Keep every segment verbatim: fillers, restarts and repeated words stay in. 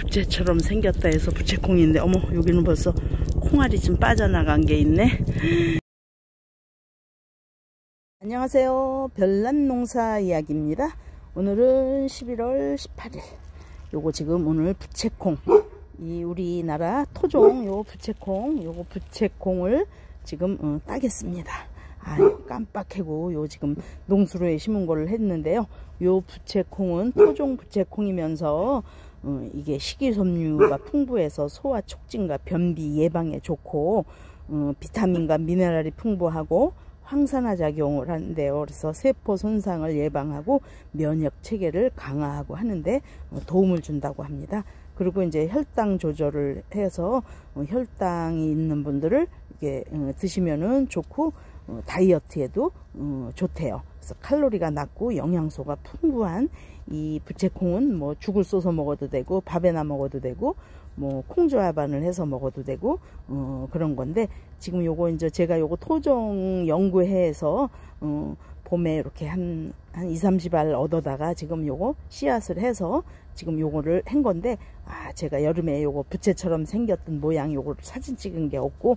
부채처럼 생겼다 해서 부채콩인데, 어머, 여기는 벌써 콩알이 좀 빠져나간 게 있네. 안녕하세요. 별난농사 이야기입니다. 오늘은 십일월 십팔일. 요거 지금 오늘 부채콩, 이 우리나라 토종 요 부채콩, 요거 부채콩을 지금 어, 따겠습니다. 아, 깜빡하고 요 지금 농수로에 심은 거를 했는데요. 요 부채콩은 토종 부채콩이면서 어, 이게 식이섬유가 풍부해서 소화 촉진과 변비 예방에 좋고, 어, 비타민과 미네랄이 풍부하고 항산화 작용을 하는데요. 그래서 세포 손상을 예방하고 면역 체계를 강화하고 하는데 도움을 준다고 합니다. 그리고 이제 혈당 조절을 해서 혈당이 있는 분들을 이게 드시면은 좋고, 다이어트에도 좋대요. 그래서 칼로리가 낮고 영양소가 풍부한 이 부채콩은 뭐 죽을 쏘서 먹어도 되고, 밥에나 먹어도 되고, 뭐 콩조합반을 해서 먹어도 되고, 어, 그런 건데, 지금 요거 이제 제가 요거 토종 연구회에서 어, 봄에 이렇게 한, 한 이삼십 알 얻어다가 지금 요거 씨앗을 해서 지금 요거를 한 건데, 아, 제가 여름에 요거 부채처럼 생겼던 모양 요거를 사진 찍은 게 없고,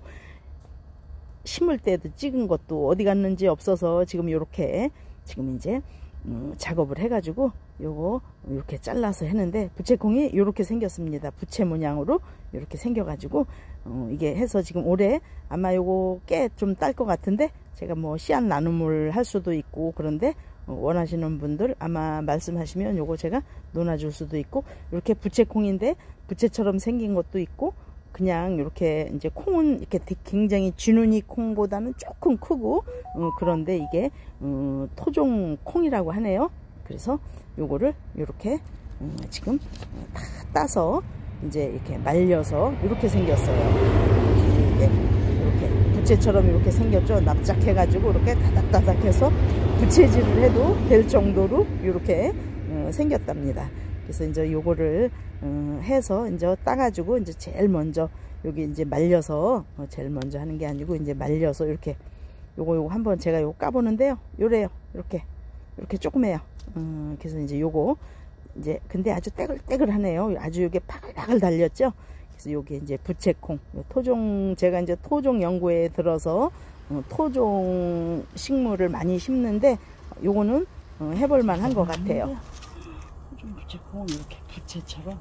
심을 때도 찍은 것도 어디 갔는지 없어서 지금 요렇게 지금 이제 음, 작업을 해가지고 요거 이렇게 잘라서 했는데, 부채콩이 이렇게 생겼습니다. 부채 모양으로 이렇게 생겨가지고 어, 이게 해서 지금 올해 아마 요거 꽤 좀 딸 것 같은데, 제가 뭐 씨앗 나눔을 할 수도 있고, 그런데 어, 원하시는 분들 아마 말씀하시면 요거 제가 논아줄 수도 있고, 이렇게 부채콩인데 부채처럼 생긴 것도 있고, 그냥 이렇게 이제 콩은 이렇게 굉장히 쥐눈이 콩보다는 조금 크고, 어, 그런데 이게 어, 토종 콩이라고 하네요. 그래서 요거를 이렇게 음, 지금 다 따서 이제 이렇게 말려서 이렇게 생겼어요. 이게 이렇게 부채처럼 이렇게 생겼죠. 납작해 가지고 이렇게 다닥다닥해서 부채질을 해도 될 정도로 이렇게 어, 생겼답니다. 그래서 이제 요거를 어, 해서 이제 따가지고 이제 제일 먼저 여기 이제 말려서, 어, 제일 먼저 하는 게 아니고 이제 말려서 이렇게 요거 요거 한번 제가 요거 까보는데요. 요래요. 이렇게 이렇게 조금 해요. 음, 그래서 이제 요거 이제 근데 아주 떼글떼글하네요. 아주 요게 파글파글 달렸죠. 그래서 요게 이제 부채콩, 토종, 제가 이제 토종 연구에 들어서 어, 토종 식물을 많이 심는데, 요거는 어, 해볼만 한 것 같아요. 토종 부채콩 이렇게 부채처럼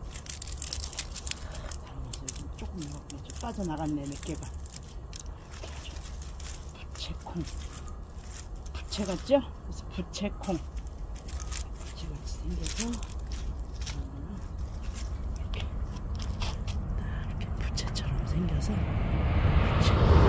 담아서 조금 이렇게 좀 빠져나갔네, 몇 개가. 부채콩, 부채 같죠? 그래서 부채콩, 부채같이 생겨서 이렇게 딱 이렇게 부채처럼 생겨서 부채콩.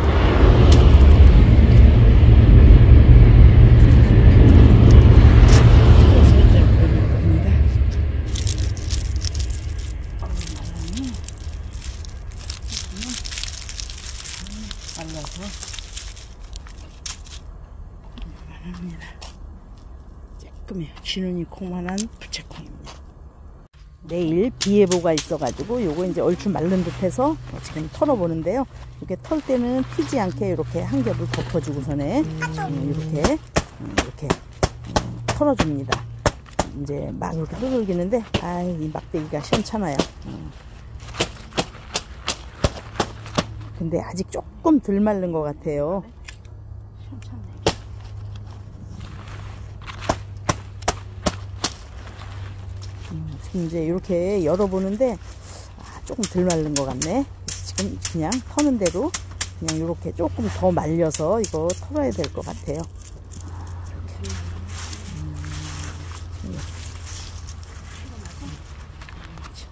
말라서 합니다. 조금이요. 쥐눈이 콩만한 부채콩입니다. 내일 비 예보가 있어가지고 요거 이제 얼추 마른 듯해서 지금 털어보는데요. 이렇게 털 때는 튀지 않게 이렇게 한 겹을 덮어주고서네 음, 이렇게 음, 이렇게 음, 털어줍니다. 이제 막 이렇게 두들기는데, 아이, 이 막대기가 시원찮아요. 음. 근데 아직 조금 덜 마른 것 같아요. 음, 지금 이제 이렇게 열어보는데, 아, 조금 덜 마른 것 같네. 지금 그냥 터는 대로 그냥 이렇게 조금 더 말려서 이거 털어야 될 것 같아요. 이렇게.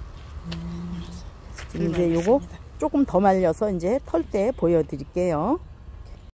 음, 지금 이제 요거 조금 더 말려서 이제 털 때 보여드릴게요.